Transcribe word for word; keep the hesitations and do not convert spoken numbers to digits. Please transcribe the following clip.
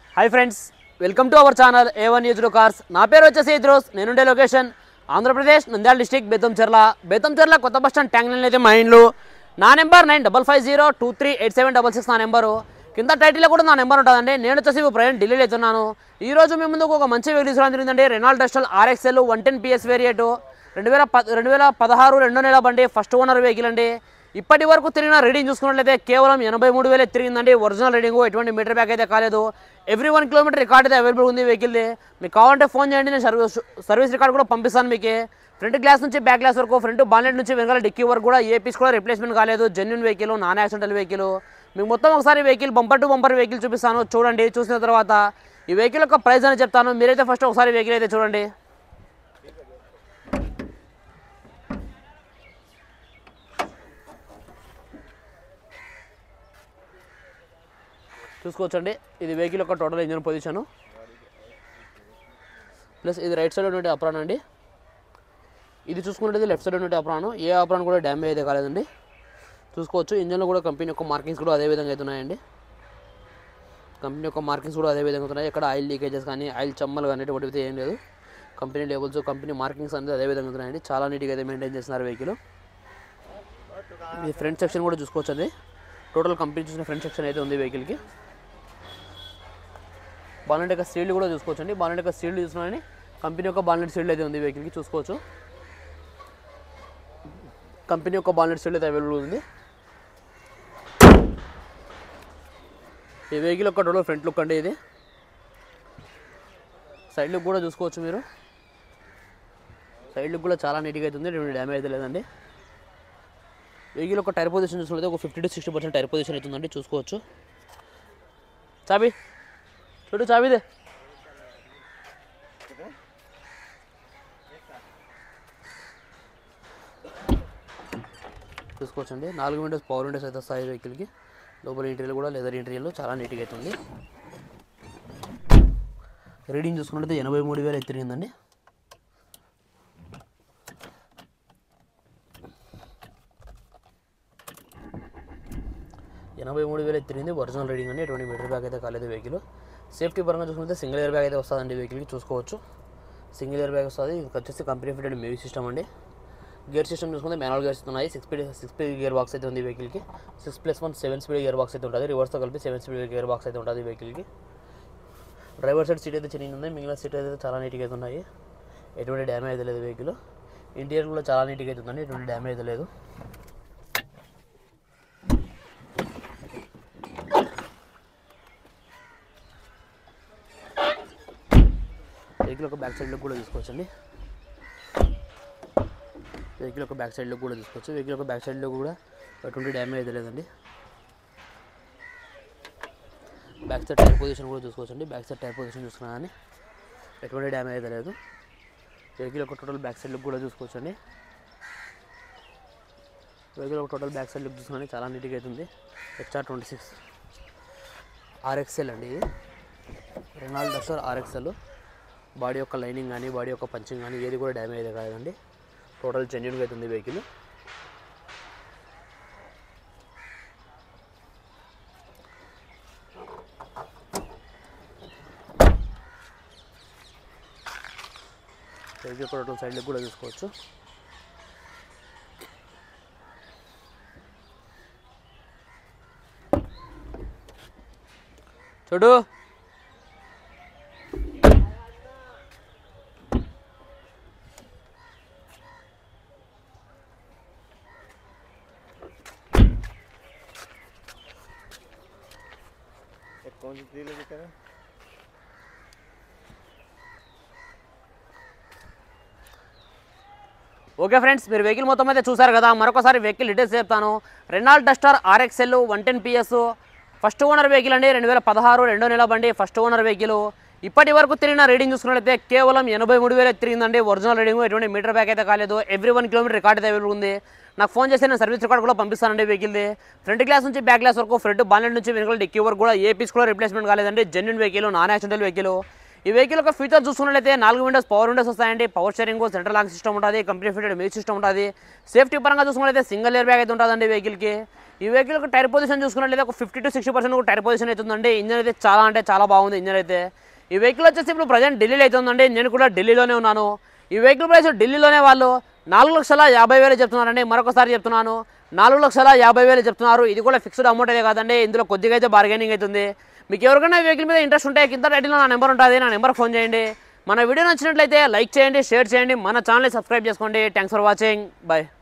High friends welcome to our channel A one news cars ना पेर वच्चेसी इद्रोस नेनुंडे लोकेशन ఆంధ్రప్రదేశ్ నంద్యాల డిస్ట్రిక్ట్ బేతంచెర్ల బేతంచెర్ల కొత్త బస్ స్టాండ్ ట్యాంక్ లైన్ అయితే మా ఇండ్లు నా number nine double five zero two three eight seven double six నా నెంబరు కింద టైటిల్లో కూడా నా నెంబర్ ఉంటుందండి. నేను వచ్చేసి ప్రజెంట్ ఢిల్లీలో అవుతున్నాను. ఈ రోజు మీ ముందుకు ఒక మంచి వెహికల్ తీసుకోవడం జరిగిందండి. Renault Duster RXL one ten PS variant రెండు వేల ప రెండు వేల పదహారు రెండో నెల బండి ఫస్ట్ ఓనర్ వెహికల్ అండి. ఇప్పటి వరకు తిరిగిన రీడింగ్ చూసుకున్నట్లయితే కేవలం ఎనభై మూడు వేలు తిరిగిందండి. ఒరిజినల్ రీడింగ్ ఎటువంటి మీటర్ బ్యాక్ అయితే కాలేదు. ఎవ్రీ వన్ కిలోమీటర్ రికార్డ్ అయితే అవైలబుల్ ఉంది వెహికల్ది. మీకు కావాలంటే ఫోన్ చేయండి, నేను సర్వీస్ సర్వీస్ రికార్డ్ కూడా పంపిస్తాను. మీకు ఫ్రంట్ గ్లాస్ నుంచి బ్యాక్ గ్లాస్ వరకు, ఫ్రంట్ బానెట్ నుంచి వెనకాల డిక్కీ వరకు కూడా ఏ పీస్ కూడా రిప్లేస్మెంట్ కాలేదు. Genuine vehicle, non accidental vehicle. మీకు మొత్తం ఒకసారి vehicle bumper to bumper vehicle చూపిస్తాను, చూడండి. చూసిన తర్వాత ఈ వెహికల్ యొక్క ప్రైస్ అని చెప్తాను. మీరైతే ఫస్ట్ ఒకసారి వెహికల్ అయితే చూడండి. చూసుకోవచ్చండి, ఇది వెహికల్ యొక్క టోటల్ ఇంజన్ పొజిషను, ప్లస్ ఇది రైట్ సైడ్ ఉన్నట్టు అప్రాన్ అండి. ఇది చూసుకున్నట్టు లెఫ్ట్ సైడ్ ఉన్నట్టు అప్రాను. ఏ అప్రాన్ కూడా డ్యామేజ్ అయితే కాలేదండి. చూసుకోవచ్చు, ఇంజన్లో కూడా కంపెనీ యొక్క మార్కింగ్స్ కూడా అదే విధంగా అవుతున్నాయండి. కంపెనీ యొక్క మార్కింగ్స్ కూడా అదే విధంగా అవుతున్నాయి. ఇక్కడ ఆయిల్ లీకేజెస్ కానీ ఆయిల్ చమ్మలు కానీ ఎటువంటి ఏం లేదు. కంపెనీ లేబుల్స్, కంపెనీ మార్కింగ్స్ అనేది అదే విధంగా అవుతున్నాయండి. చాలా నీట్గా అయితే మెయింటైన్ చేస్తున్నారు వెహికల్. ఈ ఫ్రంట్ సెక్షన్ కూడా చూసుకోవచ్చు అండి. టోటల్ కంపెనీ చూసిన ఫ్రంట్ సెక్షన్ అయితే ఉంది వెహికల్కి. బానెట్ యొక్క సీల్డ్ కూడా చూసుకోవచ్చు అండి. బానెట్ యొక్క సీల్డ్ చూస్తున్నామని కంపెనీ యొక్క బానెట్ సీల్డ్ అయితే ఉంది వెహికల్కి. చూసుకోవచ్చు, కంపెనీ యొక్క బానెట్ సీల్డ్ అయితే అవైలబుల్ ఉంది. ఈ వెహికల్ యొక్క టోటల్ ఫ్రంట్ లుక్ అండి. ఇది సైడ్ లుక్ కూడా చూసుకోవచ్చు మీరు. సైడ్ లుక్ కూడా చాలా నీట్గా అవుతుంది, ఎటువంటి డ్యామేజ్ అయితే లేదండి. వెహికల్ యొక్క టైర్ పొజిషన్ చూసుకుంటే ఒక fifty to sixty percent tyre position అవుతుందండి. చూసుకోవచ్చు. చాబీ చూడు, చాబీదే. చూసుకోవచ్చండి, నాలుగు విండోస్ పవర్ విండోస్ అయితే వస్తాయి వెహికల్కి. లోపల ఇంటీరియర్ కూడా లెదర్ ఇంటీరియర్ చాలా నీట్గా అవుతుంది. రీడింగ్ చూసుకున్నట్లయితే ఎనభై మూడు వేలు తిరిగిందండి. ఎనభై మూడు వేలు తిరిగింది, ఒరిజినల్ రీడింగ్ అండి. ఎటువంటి మీటర్ బ్యాగ్ అయితే కాలేదు వెహికల్. సేఫ్టీ పరంగా చూసుకుంటే సింగిల్ ఇయర్ బ్యాగ్ అయితే వస్తుందండి వెహికల్కి. చూసుకోవచ్చు, సింగిల్ ఇయర్ బ్యాగ్ వస్తుంది. ఇది వచ్చేసి కంపెనీ ఫిటెడ్ మ్యూజిక్ సిస్టమ్ అండి. గేర్ సిస్టమ్ చూసుకుంటే మాన్యువల్ గేర్స్ ఉన్నాయి. Six speed six speed gear box అయితే ఉంది వెహికల్కి. Six plus one seven speed gear box అయితే ఉంటుంది. రివర్స్తో కలిపి సెవెన్ స్పీడ్ గేర్ బాక్స్ అయితే ఉంటుంది వెహికల్కి. డ్రైవర్ సైడ్ సీట్ అయితే చిన్న ఉంది, మిగిలిన సీట్ అయితే చాలా నీట్గా అయితే ఉన్నాయి. ఎటువంటి డ్యామేజ్ అయితే లేదు వెహికల్. ఇంటీరియర్ కూడా చాలా నీట్గా అయితే ఉందండి, ఎటువంటి డ్యామేజ్ అయితే లేదు. వెహికల్ ఒక బ్యాక్ సైడ్ లుక్ కూడా తీసుకోవచ్చండి. వెహికల్ ఒక బ్యాక్ సైడ్ లుక్ కూడా తీసుకోవచ్చు. వెహికల్ ఒక బ్యాక్ సైడ్లో కూడా ఎటువంటి డ్యామేజ్ అయితే లేదండి. బ్యాక్ సైడ్ టైర్ పొజిషన్ కూడా చూసుకోవచ్చండి. బ్యాక్ సైడ్ టైర్ పొజిషన్ చూసుకున్నా కానీ ఎటువంటి డ్యామేజ్ అయితే లేదు. వెహికల్ ఒక టోటల్ బ్యాక్ సైడ్ లుక్ కూడా చూసుకోవచ్చండి. వెహికల్ ఒక టోటల్ బ్యాక్ సైడ్ లుక్ చూసుకుని చాలా నీట్గా అవుతుంది. హెచ్ఆర్ ట్వంటీ సిక్స్ ఆర్ఎక్స్ఎల్ అండి. ఇది రెనాల్డ్ డస్టర్ ఆర్ఎక్స్ఎల్. బాడీ యొక్క లైనింగ్ కానీ బాడీ యొక్క పంచింగ్ కానీ ఏది కూడా డ్యామేజ్ అయితే కాదండి. టోటల్ జెన్యున్గా అవుతుంది వెహికల్. వెహికల్ టోటల్ సైడ్కి కూడా చూసుకోవచ్చు. చూడు, कौन सी थ्री लेके करें? ఓకే ఫ్రెండ్స్, మీరు వెహికల్ మొత్తం అయితే చూసారు కదా. మరొకసారి వెహికల్ డీటెయిల్స్ చెప్తాను. Renault Duster RXL one ten PS first owner vehicle అండి. రెండు వేల పదహారు రెండో నెల బండి ఫస్ట్ ఓనర్ వెహికల్. ఇప్పటి వరకు తిరిగిన రీడింగ్ చూసుకున్నట్లయితే కేవలం ఎనభై మూడు వేలు తిరిగిందండి. ఒరిజినల్ రీడింగ్, ఎటువంటి మీటర్ బ్యాక్ అయితే కాలేదు. ఎవ్రీ వన్ కిలోమీటర్ రికార్డ్ అయితే అవైలబుల్ ఉంది. నాకు ఫోన్ చేస్తే నేను సర్వీస్ రికార్డ్ కూడా పంపిస్తానండి వెహికల్ది. ఫ్రంట్ గ్లాస్ నుంచి బ్యాక్ గ్లాస్ వరకు, ఫ్రంట్ బానెట్ నుంచి వెనకాల డిక్కీ వరకు కూడా ఏ పీస్ కూడా రిప్లేస్మెంట్ కాలేదండి. Genuine vehicle, non accidental vehicle. ఈ వెహికల్ యొక్క ఫీచర్ చూసుకున్నట్లయితే నాలుగు విండోస్ పవర్ విండోస్ వస్తాయండి. Power steering, central lock system ఉంటుంది, కంపెనీ ఫిటెడ్ మ్యూజిక్ సిస్టమ్ ఉంటుంది. సేఫ్టీ పరంగా చూసుకున్నట్లయితే సింగిల్ ఇయర్ బ్యాగ్ అయితే ఉంటుందండి వెహికల్కి. ఈ వెహికల్ యొక్క టైర్ పొజిషన్ చూసుకున్నట్లయితే ఒక ఫిఫ్టీ టు సిక్స్టీ పర్సెంట్ ఒక టైర్ పొజిషన్ అవుతుందండి. ఇంజన్ అయితే చాలా అంటే చాలా బాగుంది ఇంజన్ అయితే. ఈ వెహికల్ వచ్చేసి ఇప్పుడు ప్రజెంట్ ఢిల్లీలో అవుతుందండి. నేను కూడా ఢిల్లీలోనే ఉన్నాను. ఈ వెహికల్ ప్రైస్ ఢిల్లీలోనే వాళ్ళు నాలుగు లక్షల యాభై వేలు చెప్తున్నారండి. మరొకసారి చెప్తున్నాను, నాలుగు లక్షల యాభై వేలు చెప్తున్నారు. ఇది కూడా ఫిక్స్డ్ అమౌంట్ అయితే కాదండి, ఇందులో కొద్దిగా అయితే బార్గెనింగ్ అవుతుంది. మీకు ఎవరికైనా ఈ వెహికల్ మీద ఇంట్రెస్ట్ ఉంటే కింద టైటిల్లో నా నెంబర్ ఉంటుంది, నా నెంబర్ ఫోన్ చేయండి. మన వీడియో నచ్చినట్లయితే లైక్ చేయండి, షేర్ చేయండి, మన ఛానల్ని సబ్స్క్రైబ్ చేసుకోండి. Thanks for watching, bye.